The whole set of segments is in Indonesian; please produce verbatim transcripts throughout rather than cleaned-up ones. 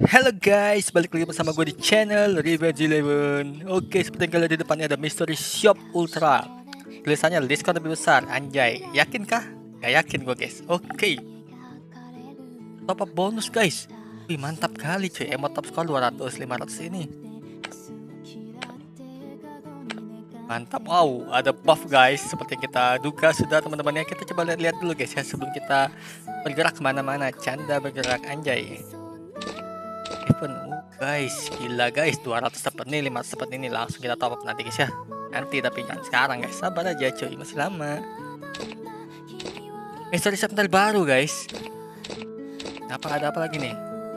Halo guys, balik lagi bersama gue di channel Revenge Eleven. Oke, seperti yang kalian lihat di depannya ada Mystery Shop Ultra. Tulisannya diskon lebih besar, anjay. Yakinkah? Gak yakin gue guys. Oke, top up bonus guys. Wih, mantap kali cuy. Emot top score dua ratus, lima ratus ini. Mantap, wow, ada buff guys. Seperti yang kita duga sudah teman-temannya. Kita coba lihat-lihat dulu guys ya sebelum kita bergerak kemana-mana. Canda bergerak, anjay. Even uh, guys, gila guys, dua ratus dapat nih, lima ratus dapat ini, langsung kita top up nanti guys ya. Nanti tapi jangan sekarang guys, sabar aja cuy, masih lama. Mystery shop terbaru guys. Apa ada apa lagi nih?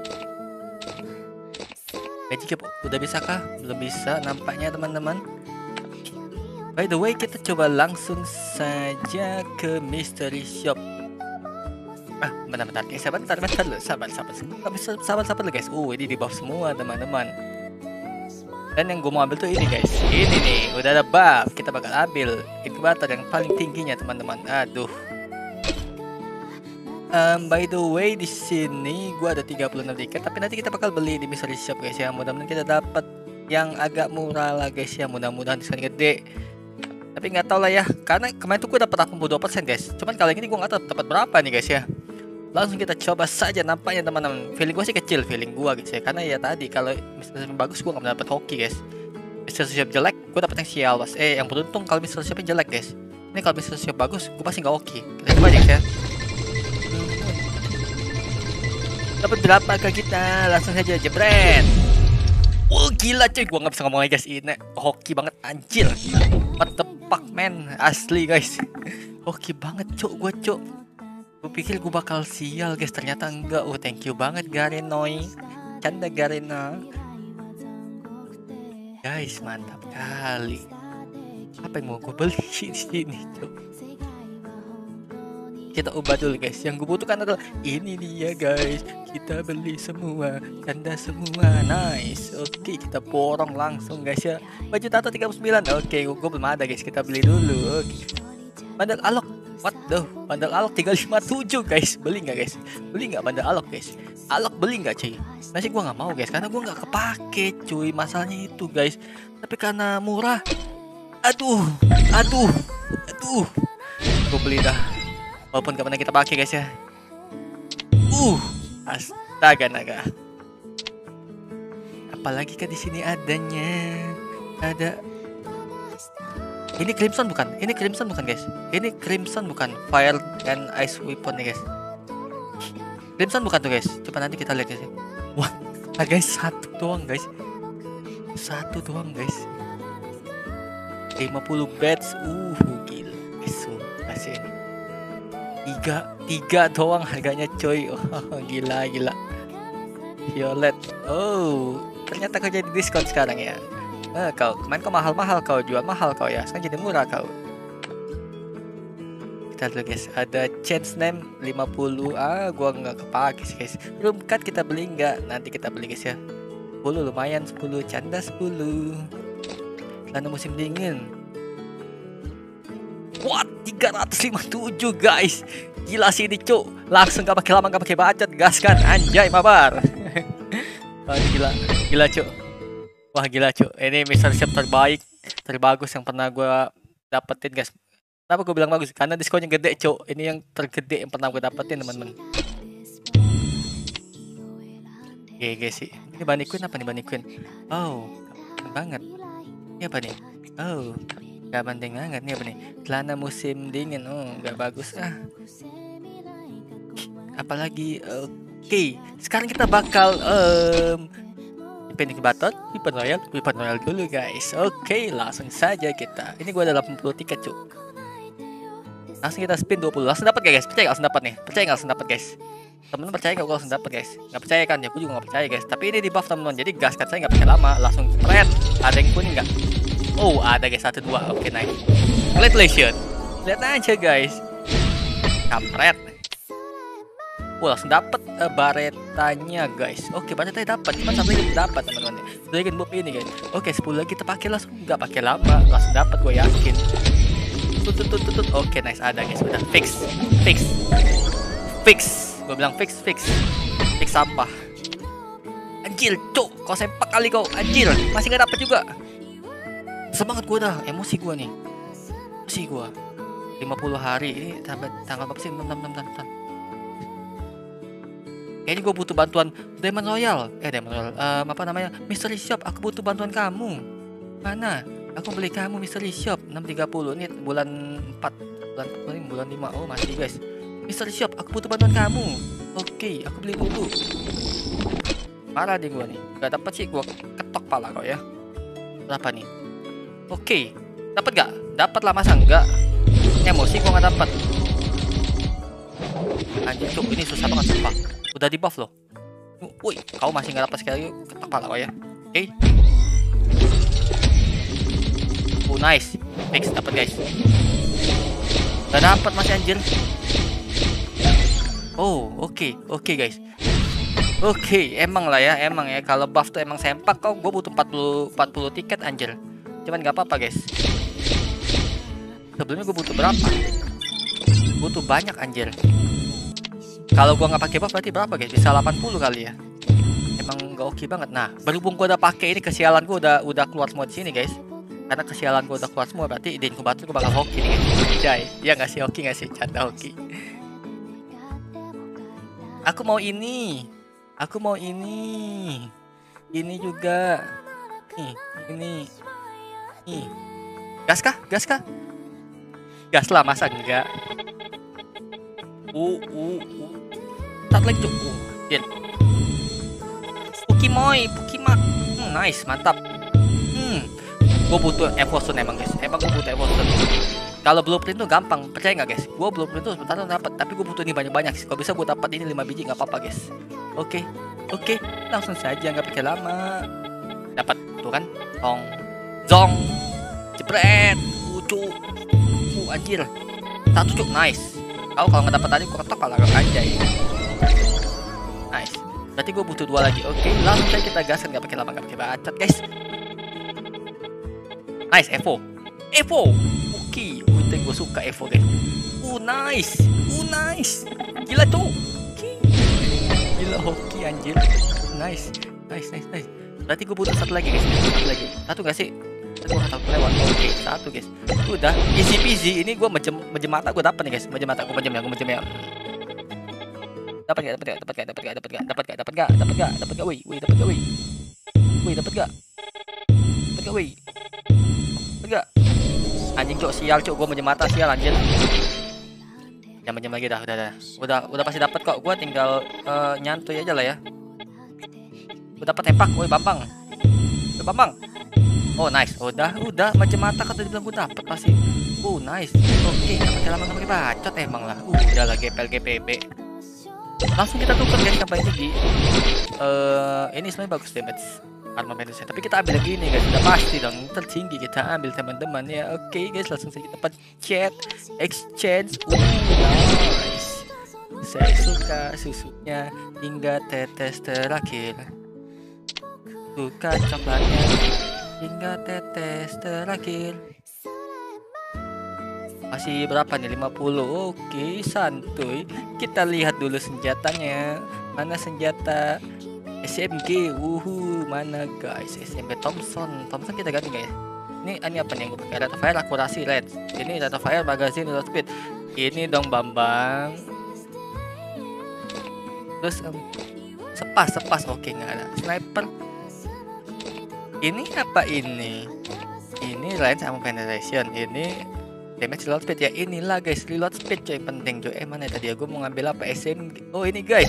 Magic udah bisa kah? Belum bisa nampaknya teman-teman. By the way, kita coba langsung saja ke mystery shop. Ah, bentar-bentar guys, sabar, bentar, bentar dulu, sabar, sabar, sabar, sabar, sabar dulu guys. Uh, ini di buff semua teman-teman. Dan yang gue mau ambil tuh ini guys, ini nih, udah ada buff. Kita bakal ambil inkubator yang paling tingginya teman-teman. Aduh. Um, by the way, di sini gue ada tiga puluh enam tiket, tapi nanti kita bakal beli di mystery shop guys ya. Mudah-mudahan kita dapat yang agak murah lah guys ya. Mudah-mudahan diskon gede. Tapi nggak tahu lah ya, karena kemarin tuh gue dapat delapan puluh dua persen guys. Cuman kali ini gue nggak tahu dapat berapa nih guys ya. Langsung kita coba saja, nampaknya teman-teman. Feeling gue sih kecil, feeling gue guys ya. Karena ya tadi kalau mystery shop bagus gue nggak dapat hoki guys. Mystery shop jelek gue dapat yang sial was. Eh yang beruntung kalau mystery shopnya jelek guys. Ini kalau mystery shop bagus gue pasti nggak hoki. Kita coba guys ya. Dapat berapa ke kita? Langsung saja jebret. Wah gila cuy, gue nggak bisa ngomong guys, ini hoki banget anjir. What the fuck man, asli guys. Hoki banget cuk, gue cuk. Gue pikir gue bakal sial guys, ternyata enggak. Oh thank you banget Garenoy. Canda Garena. Guys mantap kali. Apa yang mau gue beli di sini cuk? Kita ubah dulu guys. Yang gue butuhkan adalah ini dia guys. Kita beli semua, canda semua, nice. Oke kita borong langsung guys ya. Baju tato tiga puluh sembilan. Oke gue belum ada guys, kita beli dulu. Oke. Bandel alok, what the? Bandel alok tiga lima tujuh guys. Beli nggak guys? Beli nggak bandel alok guys? Alok beli nggak cuy? Masih gue nggak mau guys, karena gue nggak kepake cuy. Masalahnya itu guys. Tapi karena murah, aduh, aduh, aduh, gue beli dah. Walaupun gak pernah kita pakai guys ya. Uh, astaga naga. Apalagi kan di sini adanya ada. Ini Crimson bukan? Ini Crimson bukan guys? Ini Crimson bukan? Fire and Ice Weapon nih guys. Crimson bukan tuh guys? Coba nanti kita lihat guys. Wah, nah guys satu doang guys. Satu doang guys. lima puluh bats. Uh, gila. Guys, kasih ini. Tiga, tiga doang harganya coy. Oh, gila gila. Violet. Oh, ternyata kau jadi diskon sekarang ya. Eh, kau kemarin kau mahal-mahal, kau jual mahal kau ya. Sekarang jadi murah kau. Kita lihat guys, ada chance name lima puluh. Ah, gua nggak kepake sih guys. Belum kan kita beli nggak? Nanti kita beli guys ya. sepuluh lumayan, sepuluh canda sepuluh. Karena musim dingin. What? tiga ratus lima puluh tujuh guys. Gila sih ini cuk. Langsung gak pakai lama, gak pakai bacot, gas kan. Anjay mabar. Wah gila. Gila cuk. Wah gila cuk. Ini mystery shop terbaik, terbagus yang pernah gue dapetin guys. Kenapa gue bilang bagus? Karena diskonnya gede cuk. Ini yang tergede yang pernah gue dapetin teman-teman. Oke guys sih. Ini Bunny Queen apa nih Bunny Queen? Oh banget. Ini apa nih? Oh gak penting banget nih apa nih? Celana musim dingin. Oh gak bagus ah. Apalagi oke okay. Sekarang kita bakal um, Weapon Incubator, Weapon Royal, Weapon Royal dulu guys. Oke okay, langsung saja kita. Ini gua ada delapan puluh tiket cuk. Langsung kita spin dua puluh. Langsung dapat gak guys? Percaya gak langsung dapat nih? Percaya gak langsung dapat guys? Temen-temen percaya gak gua langsung dapat guys? Gak percaya kan? Ya gua juga gak percaya guys. Tapi ini di buff temen-temen. Jadi gas kan saya gak pakai lama. Langsung keren. Ada yang kuning gak? Oh ada guys, satu dua. Oke okay, nice. Congratulations. Lihat aja guys. Kampret. Oh langsung dapat uh, baretanya guys. Oke okay, baretanya dapat. Cuma satu lagi dapat teman-teman. Lagi buff ini guys. Oke okay, sepuluh lagi kita pakai langsung. Gak pakai lama. Langsung dapat gue yakin. Tut tut tut tut. Oke okay, nice ada guys. Udah fix. Fix. Fix. Gue bilang fix fix. Fix sampah. Anjir, cok, kau sempak kali kau. Anjir, masih nggak dapet juga. Semangat gua dah, emosi gua nih. Emosi gua. lima puluh hari ini tanggal tanggal berapa sih? Bentar, bentar, bentar, bentar. Kayaknya gue butuh bantuan Diamond Royal. Eh Diamond Royal, um, apa namanya? Mystery Shop. Aku butuh bantuan kamu. Mana? Aku beli kamu Mystery Shop enam tiga puluh ini bulan empat, bulan bulan, bulan lima. Oh, masih guys. Mystery Shop, aku butuh bantuan kamu. Oke, aku beli dulu. Parah deh gua nih. Gak dapat sih, gua ketok pala kok ya. Berapa nih? Oke. Dapat gak? Dapat lah, masa enggak? Emosi gua nggak dapat. Anjir, cuk, ini susah banget sumpah. Udah di buff loh. Woi, kau masih nggak dapat sekali, ketok pala kok ya. Oke. Oh nice, fix dapat guys. Gak dapat masih anjir. Oh oke okay. oke okay, guys. Oke okay, emang lah ya emang ya kalau buff tuh emang sempak kok. Gue butuh empat puluh tiket anjir. Cuman nggak apa-apa guys. Sebelumnya gue butuh berapa? Butuh banyak anjir. Kalau gue nggak pakai buff berarti berapa guys? Bisa delapan puluh kali ya. Emang nggak oke okay banget. Nah berhubung gue udah pakai ini, kesialan gue udah udah keluar semua di sini guys. Karena kesialan gue udah keluar semua, berarti di inkubator gue bakal hoki nih guys. Jai, ya nggak sih, hoki nggak sih, canda hoki. Aku mau ini, aku mau ini, ini juga, nih, ini, nih, gas kah, gas kah, gas lah masa enggak? Uh, uh, uh, tak lagi tuh, uh, deal. Pukimoy, Pukimak, hmm, nice, mantap. Hmm, gue butuh evolution emang guys, emang gue butuh evolution. Kalau blueprint tuh gampang, percaya nggak guys? Gue blueprint tuh sebentar dapat, tapi gue butuh ini banyak-banyak sih. Kalau bisa gue dapat ini lima biji nggak apa-apa guys. Oke, okay. oke, okay. Langsung saja nggak pakai lama. Dapat tuh kan, tong, zong, jepret, lucu, uh anjir, satu cuk, nice. Kau kalau nggak dapat tadi, gue ketok kalau nggak anjay. Nice. Berarti gue butuh dua lagi. Oke, okay. Langsung saja kita gaskan, nggak pakai lama, nggak pakai bacot guys. Nice, Evo, Evo. Oke, okay. Gue suka Evo guys. Uh nice, uh nice, gila tuh. Okay. Gila hoki anjir. Nice, nice, nice, nice. Berarti gue butuh satu lagi guys. Satu lagi. Satu gak sih? Gue gak tau kelewat. Oke, okay. Satu guys. Udah, easy peasy. Ini gue mejem mejem mata gue dapat nih guys. Mejem mata gue mejem ya, gue mejem ya. Dapat gak? Dapat gak? Dapat gak? Dapat gak? Dapat gak? Dapat gak? Dapat gak? Dapat gak? Dapat gak? Wih, wih, dapat gak? Wih, wih, dapat gak? Dapat gak? Wih, dapat gak? Anjing cok, sial cok, gue mejem mata sial anjir. Jangan mejem lagi dah, udah dah. Udah udah pasti dapat kok, gue tinggal uh, nyantuy aja lah ya. Gue dapat tempak, woi Bambang. Woi Bambang. Oh nice, udah udah mejem mata kan tadi bilang gue dapat pasti. Oh nice. Oke, enggak pakai lama, enggak pakai bacot emang lah. Uh, udah lah G P L G P B. Langsung kita tukar guys sampai tinggi. Eh, uh, ini sebenarnya bagus damage. Armamentusnya, tapi kita ambil lagi nih guys, udah pasti dong tertinggi kita ambil teman-teman ya. Oke okay, guys, langsung saja kita pencet exchange. Uh, nice. Saya suka susunya hingga tetes terakhir, suka coklatnya hingga tetes terakhir. Masih berapa nih? lima puluh. Oke, okay, santuy. Kita lihat dulu senjatanya. Mana senjata? S M G, wuhu, mana guys? S M G Thompson, Thompson kita ganti guys. Ini ini apa nih yang gue pakai? Rate of fire akurasi lens. Ini rate of fire magazine reload speed. Ini dong Bambang. Terus um, sepas sepas oke okay, nggak ada. Sniper. Ini apa ini? Ini lens sama penetration. Ini damage reload speed ya. Inilah guys reload speed coy, penting coy. Eh mana tadi ya? Gue mau ngambil apa? S M G. Oh ini guys.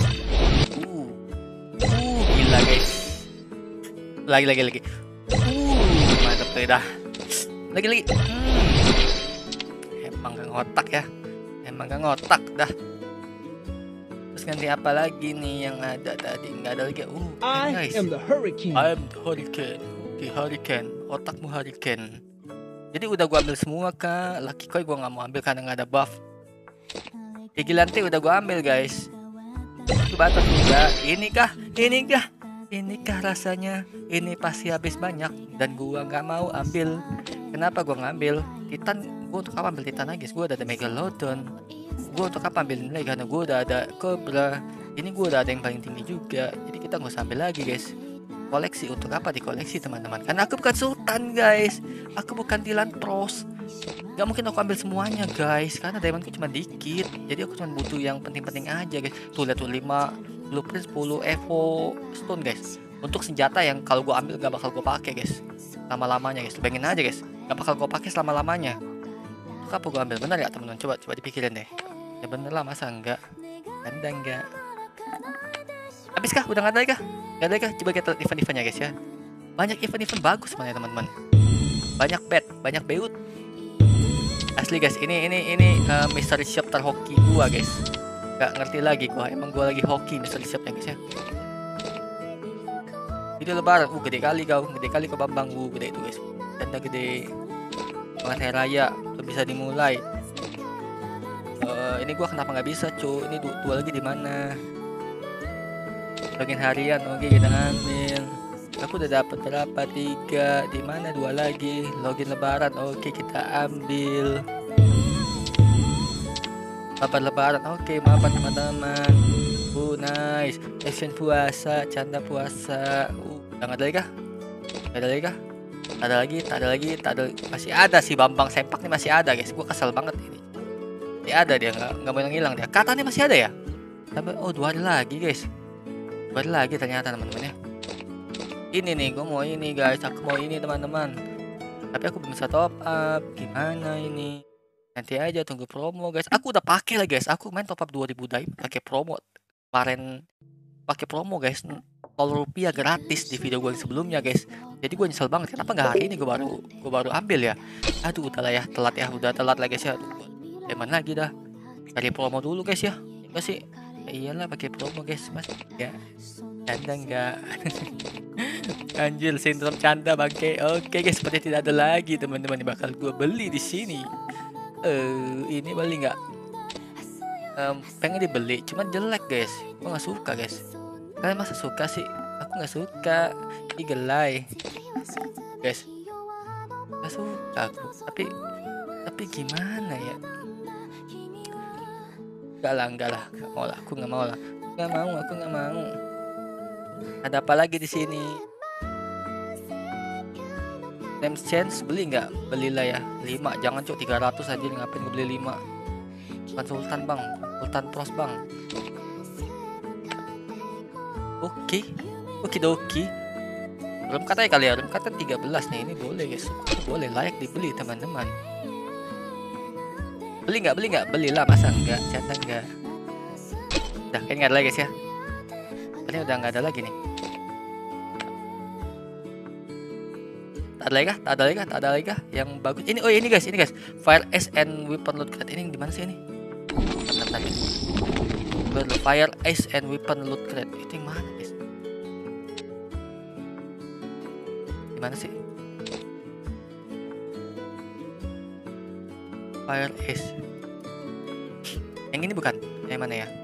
Uh, gila guys. Lagi lagi lagi. Uh, mantap tuh dah. Lagi lagi. Hmm. Emang gak ngotak ya. Emang gak ngotak dah. Terus ganti apa lagi nih yang ada tadi? Nggak ada lagi. Uh, I guys. am the hurricane. I am the hurricane. Oke, hurricane. Otakmu hurricane. Jadi udah gua ambil semua kak. Lucky Koi gua nggak mau ambil karena nggak ada buff. Vigilante udah gua ambil guys. Itu batas juga. Ini kah? Ini kah? Ini kah rasanya? Ini pasti habis banyak dan gua nggak mau ambil. Kenapa gua ngambil? Titan, gua untuk apa ambil Titan lagi? Gua udah ada Megalodon. Gua untuk apa ambil ini lagi? Karena gua udah ada Cobra. Ini gua udah ada yang paling tinggi juga. Jadi kita nggak usah ambil lagi guys. koleksi. Untuk apa dikoleksi teman-teman? Karena aku bukan sultan guys, aku bukan Dylan Pros. Gak mungkin aku ambil semuanya guys, karena diamondku cuma dikit. Jadi aku cuma butuh yang penting-penting aja guys. Tuh lihat tuh, lima blueprint, sepuluh evo stone guys. Untuk senjata yang kalau gua ambil gak bakal gua pakai guys lama-lamanya guys. Bayangin aja guys, gak bakal gua pakai selama-lamanya. Untuk apa gua ambil? Bener ya teman-teman? Coba coba dipikirin deh. Ya bener lah, masa enggak? Anda enggak. Habis kah? Udah nggak ada lagi kah? Nggak ada lagi kah? Coba kita lihat event-eventnya guys ya. Banyak event-event bagus sebenarnya teman-teman. Banyak bet, banyak beut. Asli guys, ini ini ini uh, mystery shop terhoki gua guys. Gak ngerti lagi gua, emang gua lagi hoki mystery shopnya guys ya. Video lebaran, uh gede kali kau, gede kali kau Bambang, uh gede itu guys. Tanda gede. Banget hari raya, belum bisa dimulai. Uh, ini gua kenapa nggak bisa cu? Ini dua, dua lagi di mana? Bagian harian, oke kita ambil. Aku udah dapat berapa? Tiga. Di mana? Dua lagi. Login lebaran, oke kita ambil. Mapan lebaran, oke mapan teman-teman. Uh nice. Action puasa, canda puasa. Uh, udah nggak ada lagi kah? Nggak ada lagi kah? Ada lagi, tak ada lagi, tak ada. Masih ada sih Bambang Sempak nih, masih ada guys. Gua kesel banget ini. Masih ada dia, nggak nggak mau hilang dia. Katanya masih ada ya? Sampai oh dua hari lagi guys. Dua hari lagi ternyata teman-teman ya. Ini nih, gue mau ini guys, aku mau ini teman-teman. Tapi aku belum bisa top up. Gimana ini? Nanti aja tunggu promo guys. Aku udah pakai lah guys. Aku main top up dua ribu diamond pakai promo. Kemarin pakai promo guys. nol rupiah gratis di video gue yang sebelumnya guys. Jadi gue nyesel banget. Kenapa nggak hari ini gue baru gue baru ambil ya? Aduh, udah lah ya, telat ya, udah telat lah guys ya. Emang lagi dah. Cari promo dulu guys ya. Enggak sih? Ya iyalah pakai promo guys, Mas. Ya. Canda enggak? Anjir, sindrom canda bangke. Oke guys, seperti tidak ada lagi teman-teman yang bakal gue beli di sini. Eh, uh, ini beli nggak? Um, pengen dibeli, cuman jelek guys. Gue nggak suka guys. Kalian masa suka sih? Aku nggak suka. Ih gelai, guys. Nggak suka aku. Tapi, tapi gimana ya? Enggak lah, enggak lah. Nggak mau lah. Aku nggak mau lah. Nggak mau, aku nggak mau. Ada apa lagi di sini? Name change beli nggak? Belilah ya. lima, jangan cok tiga ratus aja, ngapain gue beli lima? Bukan Sultan bang, Sultan Pros bang. Oke, oke doki. Belum katanya kali ya, belum kata tiga belas nih, ini boleh guys. Boleh, layak dibeli teman-teman. Beli nggak? Beli nggak? Belilah, masa enggak? Canda enggak? Udah, kayaknya nggak ada lagi guys ya. Ini udah nggak ada lagi nih. Tak ada lagi kah? Tak ada lagi kah? Tak ada lagi kah? Yang bagus. Ini, oh ini guys, ini guys. Fire Ace and Weapon Loot Crate. Ini di mana sih ini? Bentar, bentar. Fire Ace and Weapon Loot Crate. Itu yang mana guys? Di mana sih? Fire Ace. Yang ini bukan? Yang mana ya?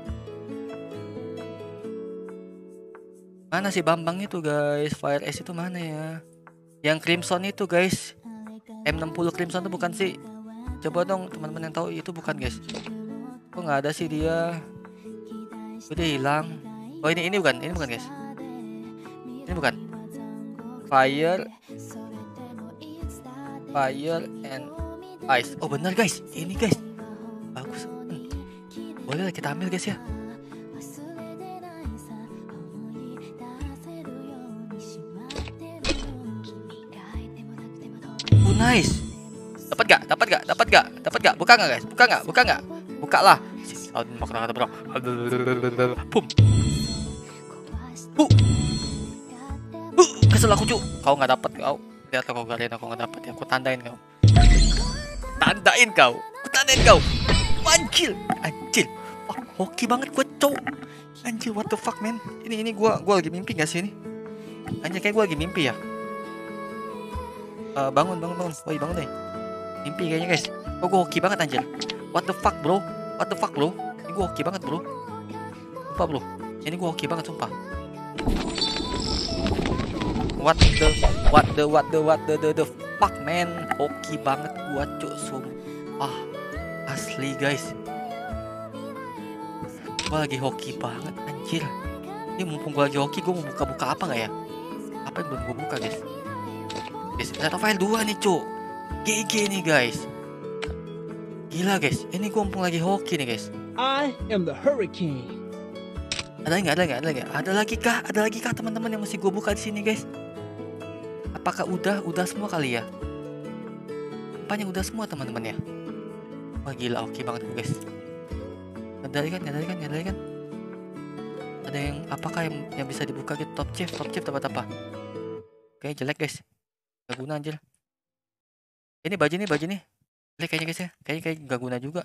Mana sih Bambang itu guys? Fire Ace itu mana ya? Yang Crimson itu guys. M enam puluh Crimson itu bukan sih? Coba dong teman-teman yang tahu itu bukan guys. Kok nggak ada sih dia? Udah hilang. Oh ini ini bukan, ini bukan guys. Ini bukan. Fire Fire and Ice. Oh benar guys, ini guys. Bagus. Hmm. Boleh lah kita ambil guys ya. Oh nice. Dapat gak? Dapat gak? Dapat gak? Dapat gak? Buka gak guys? Buka gak? Buka gak? Buka lah. Oh, makan kata bro. Pum. Bu. Bu, kesel aku cu. Kau nggak dapat kau. Lihat kau galian aku nggak dapat ya. Aku tandain kau. Tandain kau. Aku tandain kau. Anjir, anjir. Wah, hoki banget gue cow. Anjir, what the fuck man. Ini ini gua gua lagi mimpi gak sih ini? Anjir kayak gua lagi mimpi ya. Uh, bangun bangun bangun. Woi bangun deh. Mimpi kayaknya guys. Oh gue hoki banget anjir. What the fuck bro? What the fuck bro? Ini gue hoki banget bro. Sumpah bro. Ini gue hoki banget sumpah. What the what the what the what the the, the fuck man. Hoki banget gue cuk sumpah. Asli guys. Gue lagi hoki banget anjir. Ini mumpung gue lagi hoki, gue mau buka-buka apa gak ya? Apa yang belum gue buka guys? Guys, Shadow File dua nih cuk. G G nih guys. Gila guys, ini gue mumpung lagi hoki nih guys. I am the hurricane. Ada nggak? Ada nggak? Ada nggak? Ada lagi kah? Ada lagi kah teman-teman yang mesti gue buka di sini guys? Apakah udah? Udah semua kali ya? Apanya udah semua teman-teman ya? Wah gila, oke banget guys. Ada lagi kan? Ada lagi kan? Ada lagi kan? Ada yang apakah yang, yang bisa dibuka gitu? Top chef, top chef dapat apa? Oke jelek guys. Gak guna anjir. Ini baju nih, baju nih. Jelek kayaknya guys ya. Kayaknya kayak gak guna juga.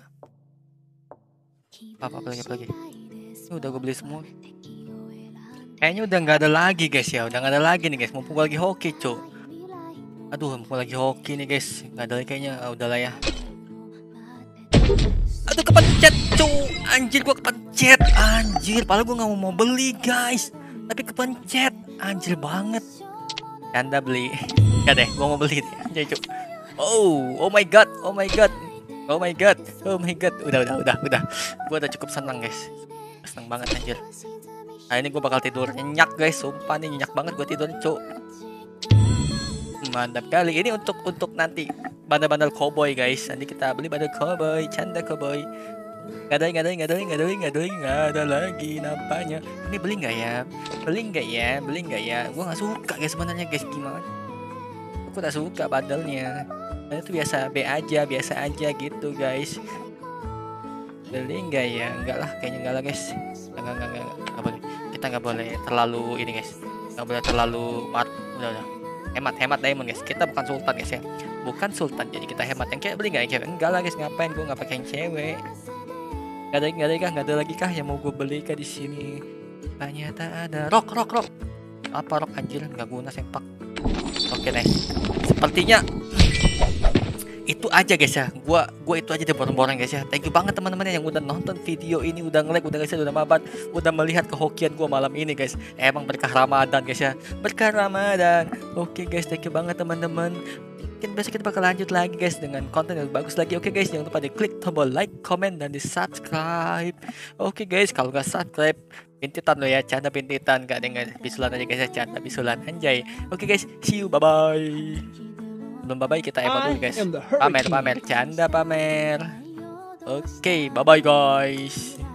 Apa apa lagi apa lagi? Ini udah gue beli semua. Kayaknya udah nggak ada lagi guys ya. Udah nggak ada lagi nih guys. Mumpung lagi hoki cuk. Aduh, mumpung lagi hoki nih guys. Nggak ada lagi kayaknya. Ah, udahlah ya. Aduh kepencet cuk. Anjir gua kepencet. Anjir. Padahal gua nggak mau beli guys. Tapi kepencet. Anjir banget. Anda beli. Gak deh. Gua mau beli deh. Anjir cuk. Oh. Oh my god. Oh my god. Oh my god. Oh my god. Udah udah udah udah. Gua udah cukup senang guys. Senang banget anjir. Nah ini gue bakal tidur nyenyak guys, sumpah nih nyenyak banget gue tidur cuk. Mantap kali. Ini untuk untuk nanti bandel-bandel cowboy guys. Nanti kita beli bandel cowboy, canda cowboy. Gak ada, gak ada, gak ada, gak ada, gak ada, gak ada lagi nampaknya. Ini beli nggak ya? Beli nggak ya? Beli nggak ya? Gue nggak suka guys sebenarnya guys, gimana? Gue gak suka bandelnya. Nah, itu biasa B aja, biasa aja gitu guys. Beli nggak ya? Enggak lah, kayaknya enggak lah guys. Enggak, enggak, enggak, enggak boleh. Kita nggak boleh terlalu ini guys. Nggak boleh terlalu mat. Udah, udah. Hemat, hemat diamond guys. Kita bukan sultan guys ya. Bukan sultan, jadi kita hemat. Yang kayak beli nggak yang cewek? Enggak lah guys, ngapain gue nggak pakai yang cewek? Gak ada, gak ada kah? Gak ada lagi kah yang mau gue beli kah di sini? Ternyata ada. Rock, rock, rock. Apa rock anjir? Nggak guna sempak. Oke deh. Sepertinya itu aja guys ya. Gua gua itu aja deh borong-borong guys ya. Thank you banget teman-teman yang udah nonton video ini, udah nge-like, udah guys ya, udah mabat, udah melihat kehokian gua malam ini guys. Emang berkah Ramadan guys ya. Berkah Ramadan. Oke guys, thank you banget teman-teman. Mungkin besok kita bakal lanjut lagi guys dengan konten yang bagus lagi. Oke guys, jangan lupa di klik tombol like, comment, dan di subscribe. Oke guys, kalau nggak subscribe pintitan lo ya, canda pintitan, gak dengan bisulan aja guys ya, canda bisulan anjay. Oke guys, see you, bye bye. Belum bye bye, kita emote dulu guys. Pamer, pamer, canda pamer. Oke, bye bye guys.